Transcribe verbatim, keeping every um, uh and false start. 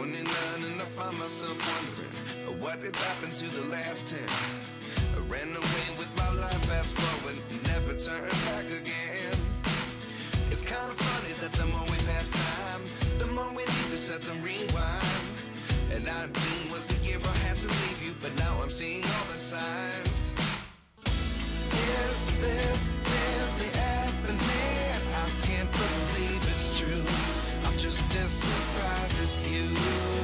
twenty-nine and I find myself wondering, uh, what did happen to the last ten? I ran away with my life, fast forward, never turn back again. It's kind of funny that the more we pass time, the more we need to set them rewind. And nineteen was the year I had to leave you, but now I'm seeing all the signs. Is this really happening? I can't believe it's true. I'm just as surprised as you.